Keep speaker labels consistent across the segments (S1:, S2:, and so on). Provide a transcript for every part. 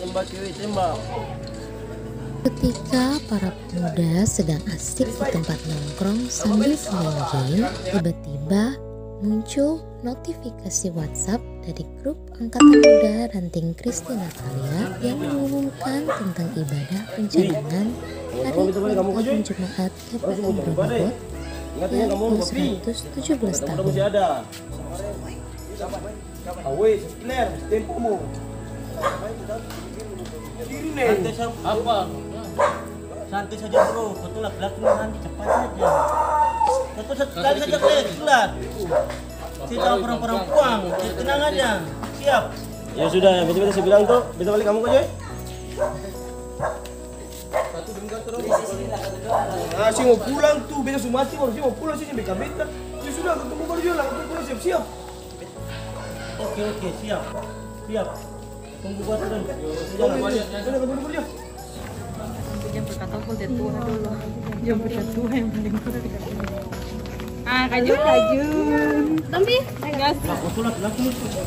S1: tembak kiri, tembak.
S2: Ketika para pemuda sedang asik di tempat nongkrong sambil main game, tiba-tiba muncul notifikasi WhatsApp dari grup Angkatan Muda Ranting Kristi Natalia yang mengumumkan tentang ibadah pencadangan Hari Ulang Jemaat GPM Brebobot yang ke-117 tahun.
S1: Apa? Santai saja bro, betul laki-laki nanti cepat saja. Betul sekali saja kelat. Kita perempuan, tenang aja. Siap. Ya sudah, betul-betul saya bilang tuh, besok balik kamu aja. Ah, si mau pulang tuh, besok Sumati baru si mau pulang sini beka-beka. Ya sudah, ketemu baru jualan, ketemu pulang siap-siap. Oke, siap. Siap. Tunggu buat turun. Jangan balik. Sudah ketemu kerja.
S3: Yang berkata pun Tuhan dulu. Yang berkata Tuhan yang paling kuat dikasih. Ah, kajun. Tapi enggak sih.
S1: Aku sholat lagi.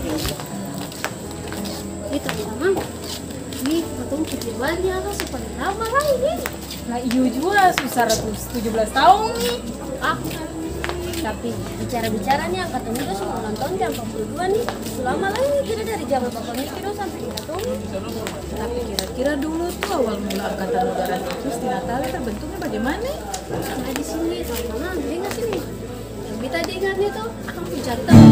S4: Itu memang. Nih, ketemu kejiwaannya kan sepaling lama lah ini.
S3: Nah, iyo juga susah 117 tahun nih.
S4: Tapi bicara-bicara nih angkatan muda semua ulang tahun jam 42 nih. Selama lah ini kita dari zaman Bapak Mikro sampai kita tahu.
S3: Tapi kira-kira dulu tuh awal mula angkatan muda Ranting Kristi Natalia terbentuknya bagaimana?
S4: Nah di sini teman-teman dengar sini. Yang kita dengarnya tuh akan bicara tahu.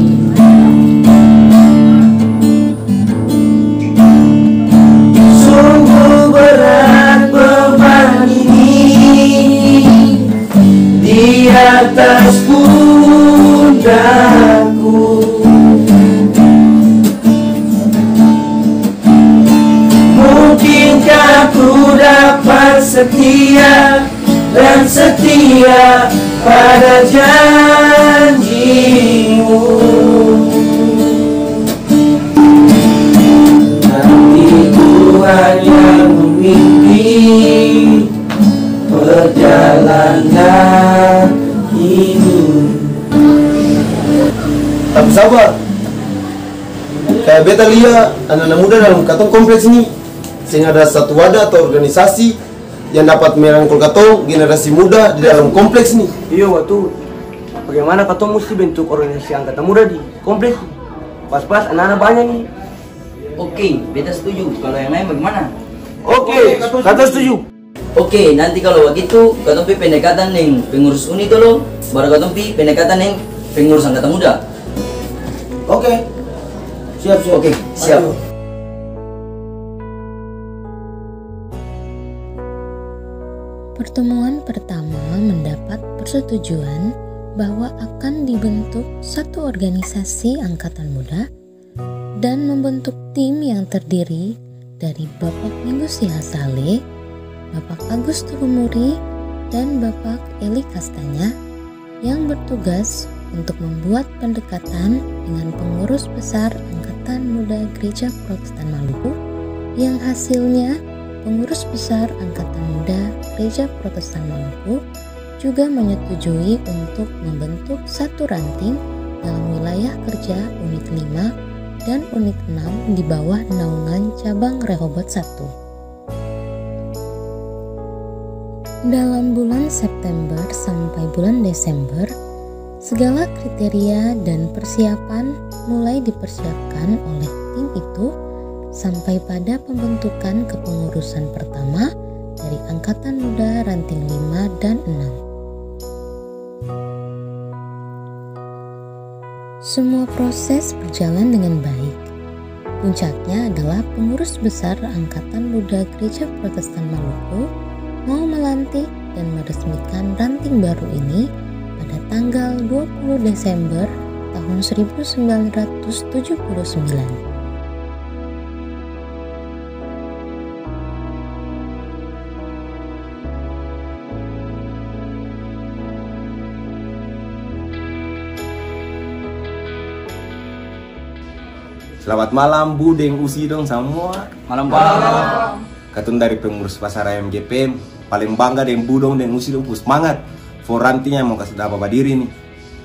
S5: Sungguh berat beban ini di atas pundakku. Mungkinkah ku dapat setia dan setia pada janjimu? Nanti ku hanya memimpi perjalanan hidup.
S6: Tapi sabar, kayak beta lihat anak-anak muda dalam katong kompleks ini, sehingga ada satu wadah atau organisasi yang dapat merangkul katong generasi muda di dalam kompleks ini.
S5: Iya waktu, bagaimana katong mesti bentuk organisasi angkatan muda di kompleks? Pas-pas anak-anak banyak nih.
S7: Oke, beta setuju. Kalau yang lain bagaimana?
S5: Oke, kata setuju.
S7: Oke, nanti kalau begitu katong pi pendekatan yang pengurus uni dulu, baru katong pi pendekatan yang pengurus angkatan muda.
S6: Oke, siap.
S7: Oke, siap.
S2: Pertemuan pertama mendapat persetujuan bahwa akan dibentuk satu organisasi angkatan muda dan membentuk tim yang terdiri dari Bapak Minggu Sihasale, Bapak Agus Turumuri, dan Bapak Eli Kastanya yang bertugas untuk membuat pendekatan dengan pengurus besar Angkatan Muda Gereja Protestan Maluku yang hasilnya pengurus besar Angkatan Muda Gereja Protestan Maluku juga menyetujui untuk membentuk satu ranting dalam wilayah kerja unit 5 dan unit 6 di bawah naungan cabang Rehobot 1. Dalam bulan September sampai bulan Desember, segala kriteria dan persiapan mulai dipersiapkan oleh tim itu sampai pada pembentukan kepengurusan pertama dari Angkatan Muda Ranting 5 dan 6. Semua proses berjalan dengan baik. Puncaknya adalah pengurus besar Angkatan Muda Gereja Protestan Maluku mau melantik dan meresmikan ranting baru ini pada tanggal 20 Desember tahun 1979.
S6: Selamat malam Bu Deng Usi dong semua.
S7: Malam Pak.
S6: Katun dari pengurus pasar ayam GPM paling bangga dengan Bu dong Deng Usi dong, semangat. For rantingnya mau kasih apa diri nih.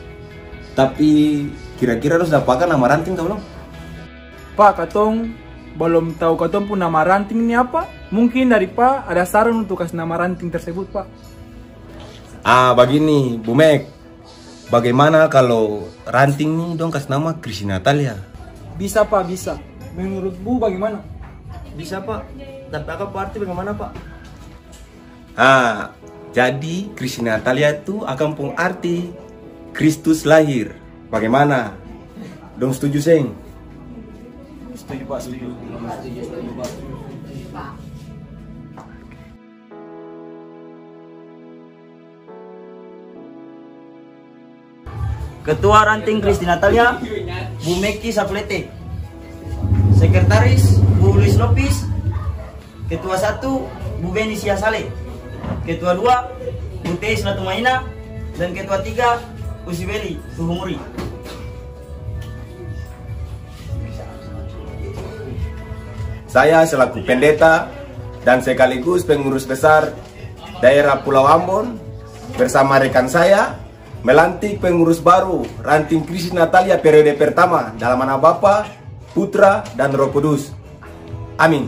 S6: Tapi kira-kira harus dapatkan nama ranting kau belum?
S5: Pak, katong
S8: belum tahu katong pun nama ranting ini apa. Mungkin dari Pak ada saran untuk kasih nama ranting tersebut, Pak.
S6: Begini, Bu Mek. Bagaimana kalau ranting ini dong kasih nama Christy Natalia?
S8: Bisa, Pak, bisa. Menurut Bu bagaimana?
S5: Bisa Pak, tapi apa arti bagaimana Pak?
S6: Jadi Christy Natalia itu akan pun arti Kristus lahir. Bagaimana? Dong setuju, Seng?
S5: Setuju Pak, setuju.
S7: Ketua Ranting Christy Natalia, Bu Meki Saplete. Sekretaris, Bu Luis Lopis. Ketua 1, Bu Beni Siasale. Ketua 2, Bu Teis Latumaina. Dan Ketua 3, Usibeli Tuhumuri.
S6: Saya selaku pendeta dan sekaligus pengurus besar daerah Pulau Ambon bersama rekan saya melantik pengurus baru Ranting Christy Natalia periode pertama dalam nama Bapa, Putra, dan Roh Kudus. Amin.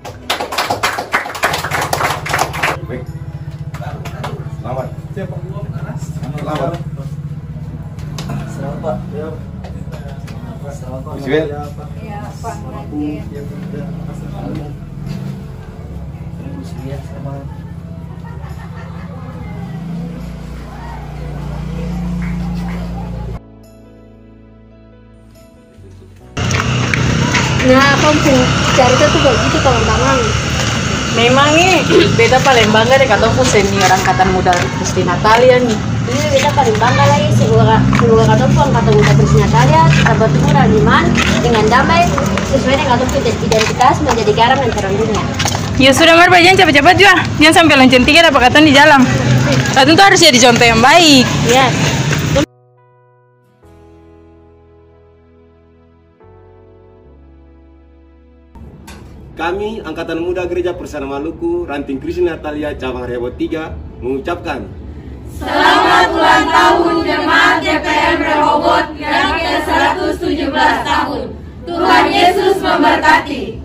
S6: Selamat. Selamat.
S7: Selamat Pak. Selamat Pak.
S6: Sibel.
S3: Ya Pak.
S4: Nah, kamu cerita tuh begitu teman-teman.
S3: Memang nih, beta paling bangga deh katong senior angkatan muda Christy Natalia nih.
S4: Ini beta paling bangga lagi semoga katong pun angkatan muda Christy Natalia bertemu dan iman dengan damai sesuai dengan katong identitas menjadi garam dan terang dunia.
S3: Ya sudah Marba, jangan cepet-cepet juga. Jangan sampai lonceng tiga dapat katong di jalan. Katong tuh harus jadi contoh yang baik.
S4: Ya.
S6: Kami Angkatan Muda Gereja Persada Maluku Ranting Christy Natalia cabang Rebo 3 mengucapkan
S9: Selamat ulang tahun Jemaat GPM Rehoboth yang ke-117 tahun. Tuhan Yesus memberkati.